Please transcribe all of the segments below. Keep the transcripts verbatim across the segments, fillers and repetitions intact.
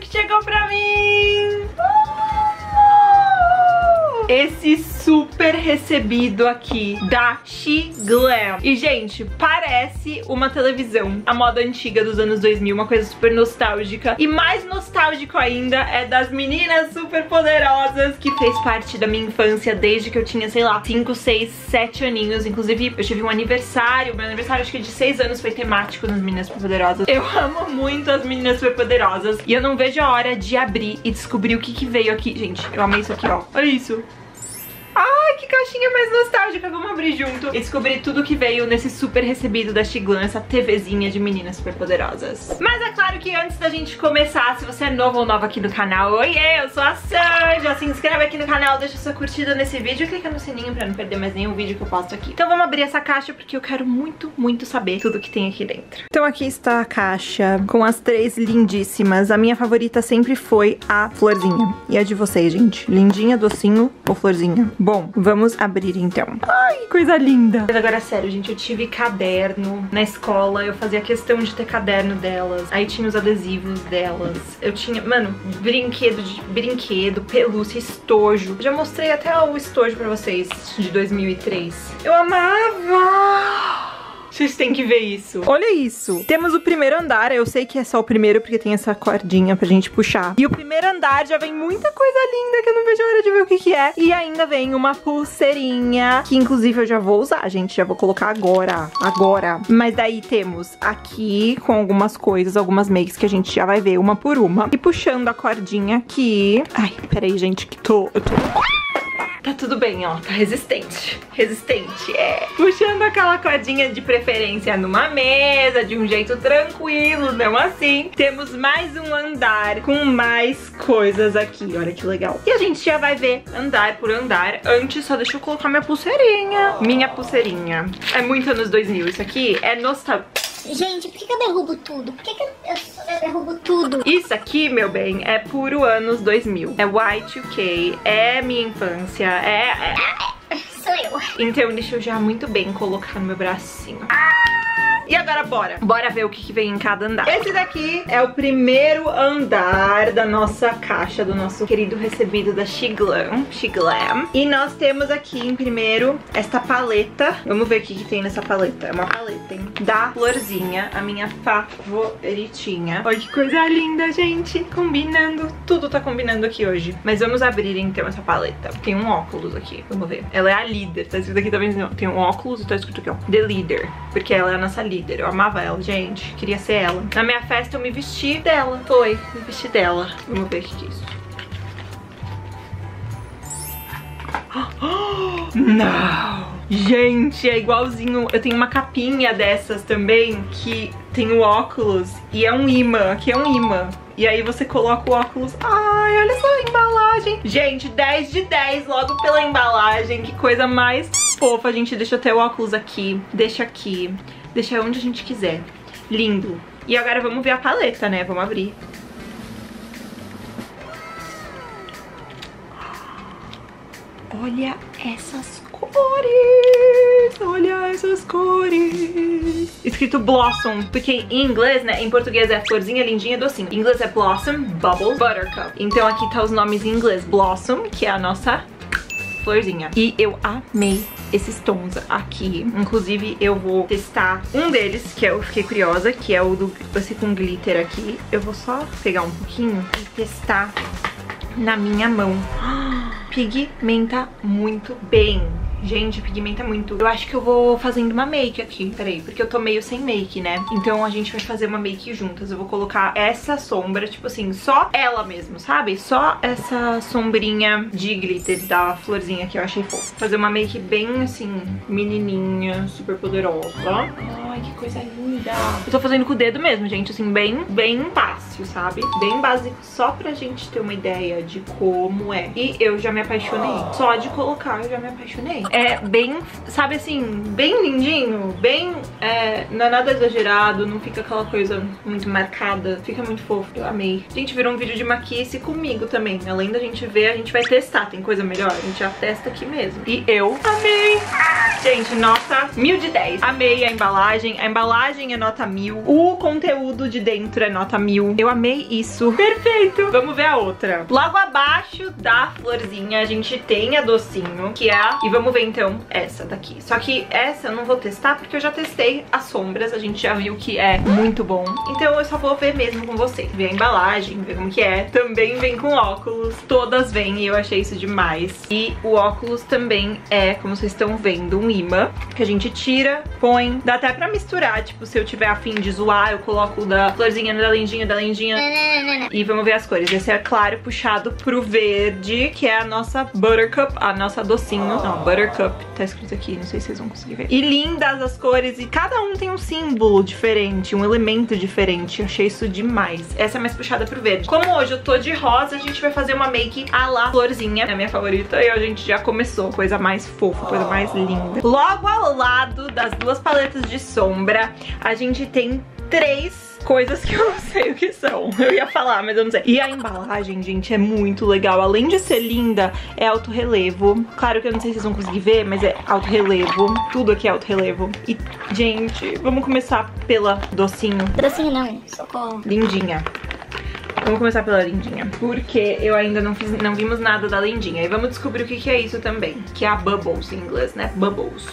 que chegou pra mim! Esse super recebido aqui da Shiglam. E, gente, parece uma televisão, a moda antiga dos anos dois mil, uma coisa super nostálgica. E mais nostálgico ainda é das Meninas Superpoderosas, que fez parte da minha infância desde que eu tinha, sei lá, cinco, seis, sete aninhos. Inclusive, eu tive um aniversário, meu aniversário acho que de seis anos foi temático nas Meninas Superpoderosas. Eu amo muito as Meninas Superpoderosas e eu não vejo a hora de abrir e descobrir o que que veio aqui. Gente, eu amei isso aqui, ó. Olha isso. Ai, que caixinha mais nostálgica, vamos abrir junto e descobrir tudo que veio nesse super recebido da Shiglam, essa TVzinha de Meninas Superpoderosas. Mas é claro que antes da gente começar, se você é novo ou nova aqui no canal, oiê, eu sou a San, já se inscreve aqui no canal, deixa sua curtida nesse vídeo e clica no sininho pra não perder mais nenhum vídeo que eu posto aqui. Então vamos abrir essa caixa porque eu quero muito, muito saber tudo que tem aqui dentro. Então aqui está a caixa com as três lindíssimas. A minha favorita sempre foi a florzinha. E a de vocês, gente? Lindinha, docinho ou florzinha? Bom, vamos abrir então. Ai, que coisa linda. Mas agora, sério, gente, eu tive caderno na escola. Eu fazia questão de ter caderno delas. Aí tinha os adesivos delas. Eu tinha, mano, brinquedo de brinquedo, pelúcia, estojo. Já mostrei até o estojo pra vocês de dois mil e três. Eu amava! Vocês têm que ver isso. Olha isso. Temos o primeiro andar. Eu sei que é só o primeiro porque tem essa cordinha pra gente puxar. E o primeiro andar já vem muita coisa linda que eu não vejo a hora de ver o que que é. E ainda vem uma pulseirinha que inclusive eu já vou usar, gente. Já vou colocar agora. Agora. Mas daí temos aqui com algumas coisas, algumas makes que a gente já vai ver uma por uma. E puxando a cordinha aqui. Ai, peraí, gente, que tô... Eu tô... Tá tudo bem, ó, tá resistente, resistente, é. Puxando aquela cordinha de preferência numa mesa, de um jeito tranquilo, não assim. Temos mais um andar com mais coisas aqui, olha que legal. E a gente já vai ver andar por andar. Antes, só deixa eu colocar minha pulseirinha. Minha pulseirinha. É muito anos dois mil, isso aqui é nostalgia. Gente, por que, que eu derrubo tudo? Por que, que eu, eu, eu derrubo tudo? Isso aqui, meu bem, é puro anos dois mil. É Y dois K, é minha infância, é... é... Sou eu. Então deixa eu já muito bem colocar no meu bracinho. E agora bora, bora ver o que, que vem em cada andar. Esse daqui é o primeiro andar da nossa caixa, do nosso querido recebido da Shiglam, Shiglam. E nós temos aqui em primeiro esta paleta. Vamos ver o que, que tem nessa paleta. É uma paleta, hein? Da florzinha, a minha favoritinha. Olha que coisa linda, gente. Combinando, tudo tá combinando aqui hoje. Mas vamos abrir então essa paleta. Tem um óculos aqui, vamos ver. Ela é a líder, tá escrito aqui também. Tem um óculos e tá escrito aqui, ó, The Leader. Porque ela é a nossa líder. Eu amava ela, gente. Queria ser ela. Na minha festa eu me vesti dela. Foi, me vesti dela. Vamos ver o que é isso. Não! Gente, é igualzinho. Eu tenho uma capinha dessas também que tem o óculos e é um imã. Aqui é um imã. E aí você coloca o óculos. Ai, olha só a embalagem. Gente, dez de dez logo pela embalagem. Que coisa mais fofa. Gente, deixa eu ter o óculos aqui. Deixa aqui. Deixa onde a gente quiser. Lindo. E agora vamos ver a paleta, né? Vamos abrir. Olha essas cores. Olha essas cores. Escrito Blossom. Porque em inglês, né? Em português é florzinha, lindinha, docinho. Em inglês é Blossom, Bubbles, Buttercup. Então aqui tá os nomes em inglês. Blossom, que é a nossa florzinha. E eu amei esses tons aqui. Inclusive eu vou testar um deles, que eu fiquei curiosa, que é o do esse com glitter aqui. Eu vou só pegar um pouquinho e testar na minha mão. Pigmenta muito bem. Gente, pigmenta muito. Eu acho que eu vou fazendo uma make aqui. Peraí, porque eu tô meio sem make, né? Então a gente vai fazer uma make juntas. Eu vou colocar essa sombra, tipo assim, só ela mesmo, sabe? Só essa sombrinha de glitter da florzinha que eu achei fofa. Fazer uma make bem, assim, menininha, super poderosa. Ai, que coisa linda. Eu tô fazendo com o dedo mesmo, gente, assim, bem, bem fácil, sabe? Bem básico, só pra gente ter uma ideia de como é. E eu já me apaixonei. Só de colocar eu já me apaixonei. É bem, sabe assim, bem lindinho, bem, é, não é nada exagerado, não fica aquela coisa muito marcada, fica muito fofo, eu amei. Gente, virou um vídeo de maquice comigo também, além da gente ver, a gente vai testar, tem coisa melhor, a gente já testa aqui mesmo. E eu amei! Gente, nota mil de dez. Amei a embalagem, também. A embalagem é nota mil. O conteúdo de dentro é nota mil. Eu amei isso. Perfeito. Vamos ver a outra. Logo abaixo da florzinha a gente tem a docinho, que é a... E vamos ver então essa daqui. Só que essa eu não vou testar porque eu já testei as sombras. A gente já viu que é muito bom. Então eu só vou ver mesmo com vocês. Ver a embalagem, ver como que é. Também vem com óculos. Todas vêm e eu achei isso demais. E o óculos também é, como vocês estão vendo, um imã que a gente tira, põe. Dá até pra misturar. Tipo, se eu tiver afim de zoar, eu coloco o da florzinha, da lindinha, da lindinha. E vamos ver as cores. Esse é claro puxado pro verde, que é a nossa Buttercup, a nossa docinho. Não, Buttercup, tá escrito aqui, não sei se vocês vão conseguir ver. E lindas as cores, e cada um tem um símbolo diferente, um elemento diferente. Eu achei isso demais. Essa é mais puxada pro verde. Como hoje eu tô de rosa, a gente vai fazer uma make à la florzinha. É a minha favorita e a gente já começou. Coisa mais fofa, coisa mais linda. Logo ao lado das duas paletas de sombra, a gente tem três coisas que eu não sei o que são. Eu ia falar, mas eu não sei. E a embalagem, gente, é muito legal. Além de ser linda, é alto relevo. Claro que eu não sei se vocês vão conseguir ver, mas é alto relevo. Tudo aqui é alto relevo. E, gente, vamos começar pela docinho. Docinho não, socorro. Lindinha. Vamos começar pela lindinha, porque eu ainda não, fiz, não vimos nada da lindinha. E vamos descobrir o que, que é isso também. Que é a Bubbles em inglês, né? Bubbles.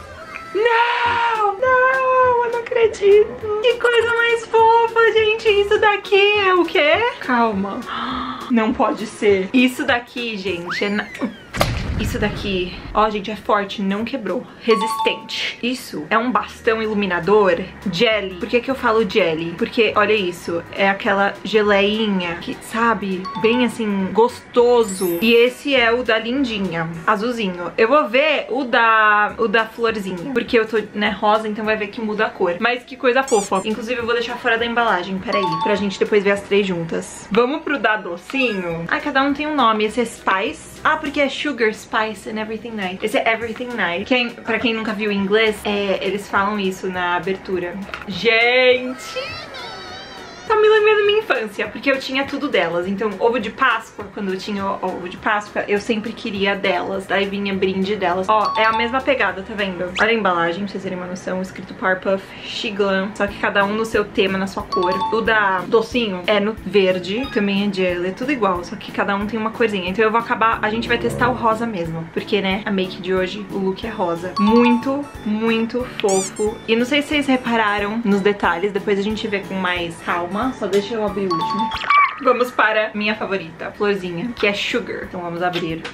Não! Não! Eu não acredito! Que coisa mais fofa, gente! Isso daqui é o quê? Calma. Não pode ser. Isso daqui, gente, é... Na... Isso daqui, ó, gente, é forte, não quebrou. Resistente. Isso é um bastão iluminador jelly. Por que que eu falo jelly? Porque, olha isso, é aquela geleinha que, sabe, bem assim, gostoso. E esse é o da lindinha, azulzinho. Eu vou ver o da, o da florzinha, porque eu tô, né, rosa, então vai ver que muda a cor. Mas que coisa fofa. Inclusive, eu vou deixar fora da embalagem, peraí, pra gente depois ver as três juntas. Vamos pro da docinho? Ah, cada um tem um nome. Esse é Spice. Ah, porque é Sugar, Spice and Everything Nice. Esse é Everything Nice. Quem, pra quem nunca viu em inglês, é, eles falam isso na abertura. Gente! Tá me lembrando minha infância, porque eu tinha tudo delas. Então, ovo de Páscoa, quando eu tinha ovo de Páscoa, eu sempre queria delas. Daí vinha brinde delas. Ó, é a mesma pegada, tá vendo? Olha a embalagem, pra vocês terem uma noção. Escrito Powerpuff, Shiglam. Só que cada um no seu tema, na sua cor. O da docinho é no verde, também é gel, é tudo igual. Só que cada um tem uma corzinha. Então eu vou acabar, a gente vai testar o rosa mesmo. Porque, né, a make de hoje, o look é rosa. Muito, muito fofo. E não sei se vocês repararam nos detalhes, depois a gente vê com mais calma. Só deixa eu abrir o último. Vamos para minha favorita, a florzinha, que é Sugar. Então vamos abrir.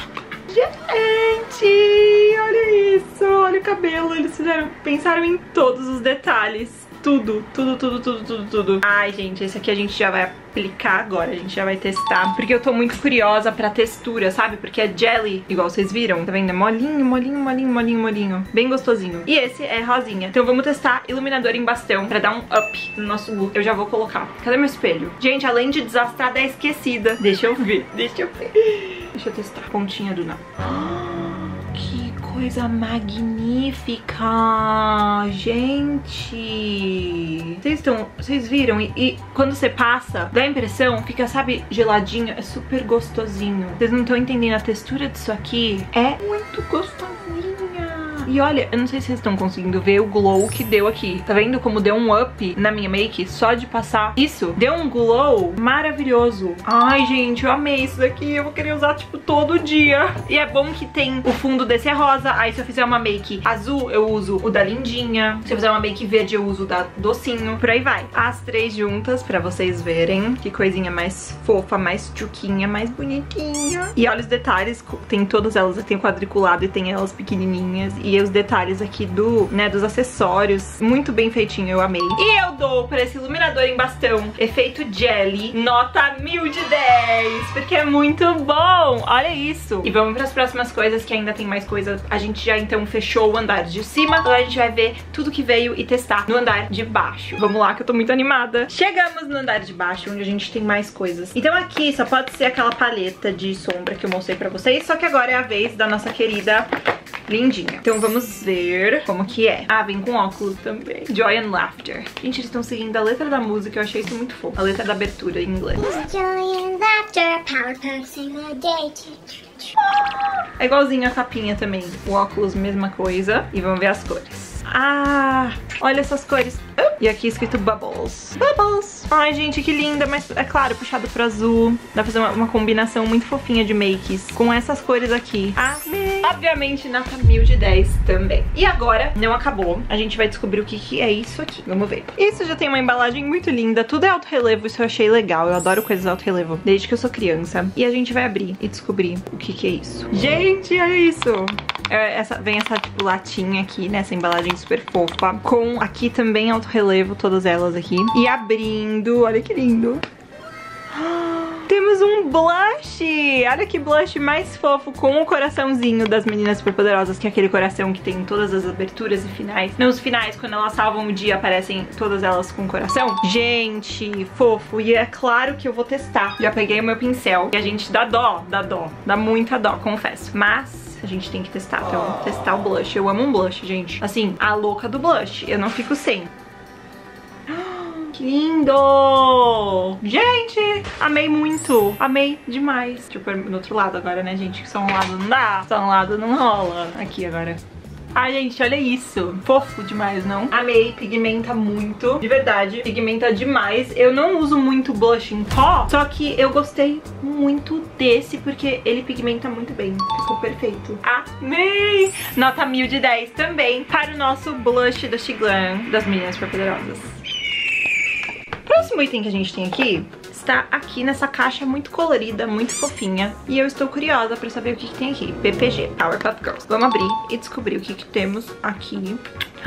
Gente, olha isso, olha o cabelo. Eles fizeram, pensaram em todos os detalhes. Tudo, tudo, tudo, tudo, tudo, tudo. Ai, gente, esse aqui a gente já vai aplicar agora. A gente já vai testar. Porque eu tô muito curiosa pra textura, sabe? Porque é jelly, igual vocês viram. Tá vendo? É molinho, molinho, molinho, molinho, molinho. Bem gostosinho. E esse é rosinha. Então vamos testar iluminador em bastão pra dar um up no nosso look. Eu já vou colocar. Cadê meu espelho? Gente, além de desastrada, é esquecida. Deixa eu ver, deixa eu ver. Deixa eu testar. Pontinha do não. Que coisa magnífica, gente. Vocês estão, vocês viram? E, e quando você passa, dá a impressão, fica, sabe, geladinho. É super gostosinho. Vocês não estão entendendo a textura disso aqui? É muito gostosinha. E olha, eu não sei se vocês estão conseguindo ver o glow que deu aqui. Tá vendo como deu um up na minha make só de passar isso? Deu um glow maravilhoso. Ai, gente, eu amei isso daqui. Eu vou querer usar, tipo, todo dia. E é bom que tem o fundo desse é rosa. Aí se eu fizer uma make azul, eu uso o da lindinha. Se eu fizer uma make verde, eu uso o da docinho. Por aí vai. As três juntas pra vocês verem. Que coisinha mais fofa, mais tchuquinha, mais bonitinha. E olha os detalhes. Tem todas elas. Tem o quadriculado e tem elas pequenininhas. E os detalhes aqui do, né, dos acessórios. Muito bem feitinho, eu amei. E eu dou pra esse iluminador em bastão efeito jelly nota mil de dez, porque é muito bom. Olha isso. E vamos pras próximas coisas, que ainda tem mais coisas. A gente já então fechou o andar de cima. Agora a gente vai ver tudo que veio e testar no andar de baixo. Vamos lá, que eu tô muito animada. Chegamos no andar de baixo, onde a gente tem mais coisas. Então aqui só pode ser aquela paleta de sombra que eu mostrei pra vocês, só que agora é a vez da nossa querida lindinha. Então vamos ver como que é. Ah, vem com óculos também. Joy and Laughter. Gente, eles estão seguindo a letra da música, eu achei isso muito fofo. A letra da abertura em inglês. Joy and Laughter, Powerpuff, sing a day. É igualzinho a capinha também. O óculos, mesma coisa. E vamos ver as cores. Ah, Olha essas cores. E aqui escrito Bubbles. Bubbles. Ai, gente, que linda. Mas, é claro, puxado pro azul. Dá pra fazer uma, uma combinação muito fofinha de makes com essas cores aqui. Amei. Obviamente, nota mil de dez também. E agora, não acabou. A gente vai descobrir o que, que é isso aqui. Vamos ver. Isso já tem uma embalagem muito linda. Tudo é alto relevo. Isso eu achei legal. Eu adoro coisas alto relevo. Desde que eu sou criança. E a gente vai abrir e descobrir o que, que é isso. Gente, olha isso. Essa, vem essa, tipo, latinha aqui, né? Essa embalagem super fofa. Com aqui também alto relevo, todas elas aqui. E abrindo, olha que lindo. Temos um blush! Olha que blush mais fofo, com o coraçãozinho das Meninas Superpoderosas, que é aquele coração que tem em todas as aberturas e finais. Nos finais, quando elas salvam o dia, aparecem todas elas com coração. Gente, fofo. E é claro que eu vou testar. Já peguei o meu pincel. E a gente dá dó, dá dó. Dá muita dó, confesso. Mas a gente tem que testar. Então, vamos testar o blush. Eu amo um blush, gente. Assim, a louca do blush. Eu não fico sem. Que lindo! Gente, amei muito. Amei demais. Deixa eu pôr no outro lado agora, né, gente? Que só um lado não dá. Só um lado não rola. Aqui agora. Ai, gente, olha isso. Fofo demais, não? Amei, pigmenta muito. De verdade, pigmenta demais. Eu não uso muito blush em pó, só que eu gostei muito desse, porque ele pigmenta muito bem. Ficou perfeito. Amei! Nota mil de dez também para o nosso blush da Shiglam, das Meninas Superpoderosas. O próximo item que a gente tem aqui está aqui nessa caixa muito colorida, muito fofinha. E eu estou curiosa pra saber o que, que tem aqui. P P G, Powerpuff Girls. Vamos abrir e descobrir o que, que temos aqui.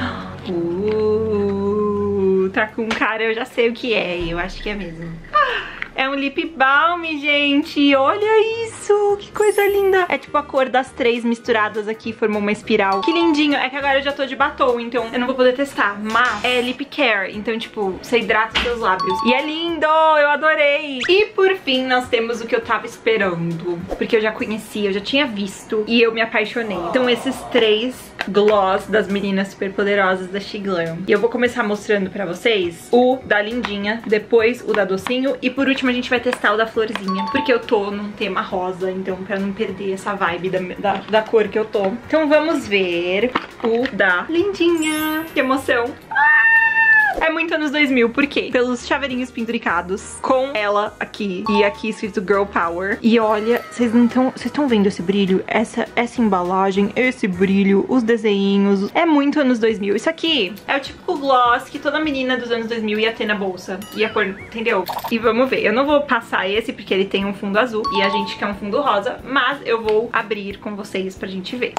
Uh, tá com cara, eu já sei o que é. Eu acho que é mesmo. É um lip balm, gente. Olha isso, que coisa linda. É tipo a cor das três misturadas aqui, formou uma espiral. Que lindinho. É que agora eu já tô de batom, então eu não vou poder testar. Mas é lip care, então tipo, você hidrata os seus lábios. E é lindo, eu adorei. E por fim, nós temos o que eu tava esperando, porque eu já conhecia, eu já tinha visto e eu me apaixonei. Então esses três gloss das Meninas Superpoderosas da Shiglam. E eu vou começar mostrando pra vocês o da lindinha, depois o da docinho e por último a gente vai testar o da florzinha, porque eu tô num tema rosa, então pra não perder essa vibe da, da, da cor que eu tô. Então vamos ver o da lindinha. Que emoção! É muito anos dois mil, por quê? Pelos chaveirinhos penduricados, com ela aqui, e aqui escrito Girl Power. E olha, vocês não estão, vocês estão vendo esse brilho? Essa, essa embalagem, esse brilho, os desenhinhos, é muito anos dois mil. Isso aqui é o típico gloss que toda menina dos anos dois mil ia ter na bolsa, ia pôr, entendeu? E vamos ver, eu não vou passar esse porque ele tem um fundo azul e a gente quer um fundo rosa, mas eu vou abrir com vocês pra gente ver.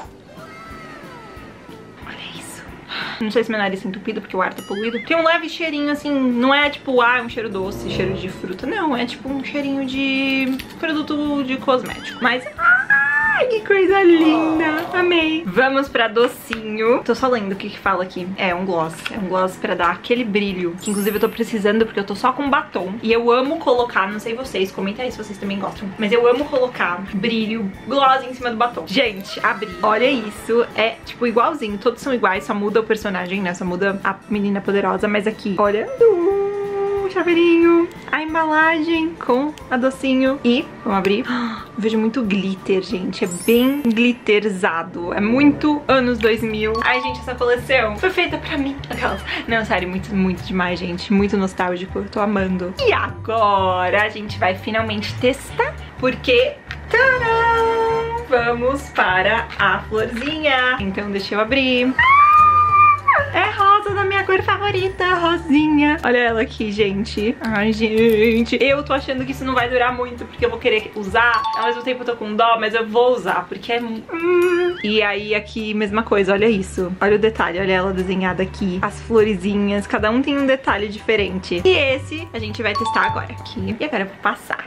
Não sei se meu nariz é entupido porque o ar tá poluído. Tem um leve cheirinho assim, não é tipo, ah, um cheiro doce, cheiro de fruta. Não, é tipo um cheirinho de produto de cosmético. Mas, ai, que coisa linda. Amei. Vamos pra docinho. Tô só lendo o que que fala aqui. É um gloss. É um gloss pra dar aquele brilho. Que inclusive eu tô precisando porque eu tô só com batom. E eu amo colocar, não sei vocês, comenta aí se vocês também gostam. Mas eu amo colocar brilho, gloss em cima do batom. Gente, abri. Olha isso. É tipo igualzinho. Todos são iguais, só muda o personagem, né? Só muda a menina poderosa. Mas aqui, olha... chaveirinho, a embalagem com a docinho e vamos abrir. Vejo muito glitter, gente, é bem glitterzado, é muito anos dois mil. Ai, gente, essa coleção foi feita pra mim. Aquelas... Não, sério, muito, muito demais, gente, muito nostálgico, eu tô amando. E agora a gente vai finalmente testar, porque... Tcharam! Vamos para a florzinha. Então deixa eu abrir. É rosa da minha cor favorita, rosinha. Olha ela aqui, gente. Ai, gente. Eu tô achando que isso não vai durar muito, porque eu vou querer usar. Ao mesmo tempo eu tô com dó, mas eu vou usar, porque é... Hum. E aí aqui, mesma coisa, olha isso. Olha o detalhe, olha ela desenhada aqui. As florezinhas, cada um tem um detalhe diferente. E esse a gente vai testar agora aqui. E agora eu vou passar.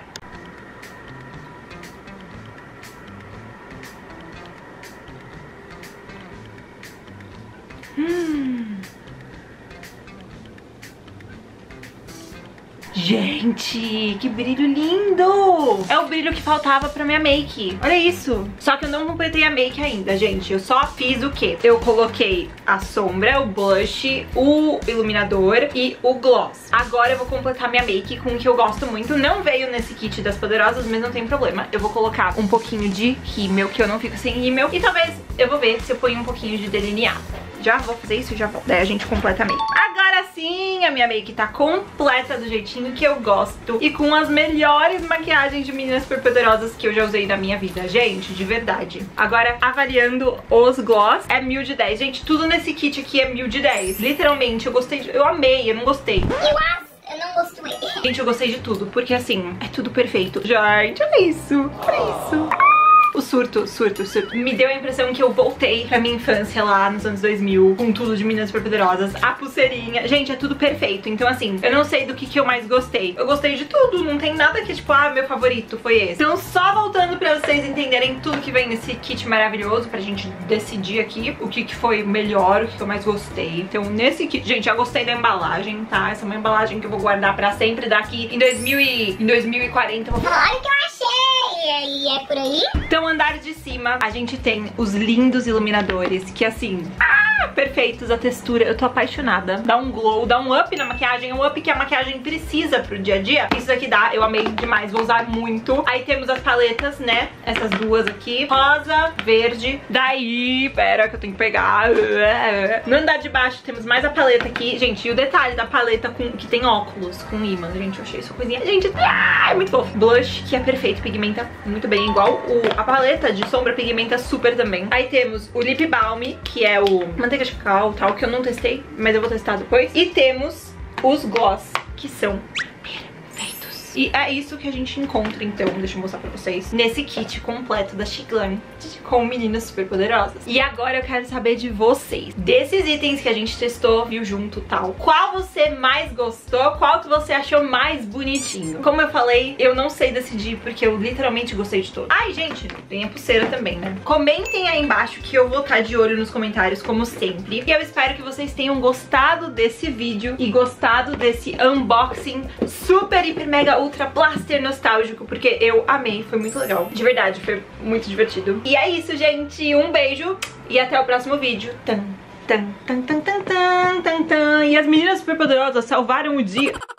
Hum. Gente, que brilho lindo! É o brilho que faltava pra minha make. Olha isso. Só que eu não completei a make ainda, gente. Eu só fiz o quê? Eu coloquei a sombra, o blush, o iluminador e o gloss. Agora eu vou completar minha make com o que eu gosto muito. Não veio nesse kit das poderosas, mas não tem problema. Eu vou colocar um pouquinho de rímel, que eu não fico sem rímel. E talvez eu vou ver se eu ponho um pouquinho de delineado. Já vou fazer isso e já volto. Daí a gente completa a make. Agora sim, a minha make tá completa do jeitinho que eu gosto e com as melhores maquiagens de meninas superpoderosas que eu já usei na minha vida, gente, de verdade. Agora, avaliando os gloss, é mil de dez. Gente, tudo nesse kit aqui é mil de dez. Literalmente, eu gostei, de... eu amei, eu não gostei. Eu acho. Eu não gostei. Gente, eu gostei de tudo, porque assim, é tudo perfeito. Gente, olha isso, olha isso. O surto, surto, surto. Me deu a impressão que eu voltei pra minha infância lá nos anos dois mil, com tudo de meninas superpoderosas, a pulseirinha. Gente, é tudo perfeito. Então assim, eu não sei do que que eu mais gostei. Eu gostei de tudo, não tem nada que tipo, ah, meu favorito foi esse. Então só voltando pra vocês entenderem tudo que vem nesse kit maravilhoso, pra gente decidir aqui o que que foi melhor, o que que eu mais gostei. Então nesse kit, gente, já gostei da embalagem, tá? Essa é uma embalagem que eu vou guardar pra sempre daqui em dois mil e... em dois mil e quarenta. Eu vou... Olha o que eu achei! E é por aí? Então, andar de cima, a gente tem os lindos iluminadores, que assim, ah, perfeitos, a textura, eu tô apaixonada. Dá um glow, dá um up na maquiagem, um up que a maquiagem precisa pro dia a dia. Isso aqui dá, eu amei demais, vou usar muito. Aí temos as paletas, né, essas duas aqui, rosa, verde. Daí, pera que eu tenho que pegar. No andar de baixo temos mais a paleta aqui. Gente, e o detalhe da paleta com, que tem óculos, com imã, gente, eu achei isso coisinha. Gente, ah, é muito fofo. Blush, que é perfeito, pigmenta muito bem, igual o, a paleta de sombra pigmenta super também. Aí temos o Lip Balm, que é o manteiga de cacau tal, que eu não testei, mas eu vou testar depois. E temos os gloss, que são perfeitos. E é isso que a gente encontra, então, deixa eu mostrar pra vocês, nesse kit completo da She Glam com meninas super poderosas. E agora eu quero saber de vocês, desses itens que a gente testou, viu junto tal, qual você mais gostou, qual que você achou mais bonitinho? Como eu falei, eu não sei decidir, porque eu literalmente gostei de todos. Ai, gente, tem a pulseira também, né? Comentem aí embaixo que eu vou estar de olho nos comentários, como sempre. E eu espero que vocês tenham gostado desse vídeo e gostado desse unboxing super, hiper, mega, ultra blaster nostálgico, porque eu amei, foi muito legal. De verdade, foi muito divertido. E é isso, gente. Um beijo e até o próximo vídeo. Tan, tan, tan, tan, tan, tan, tan, tan. E as meninas superpoderosas salvaram o dia.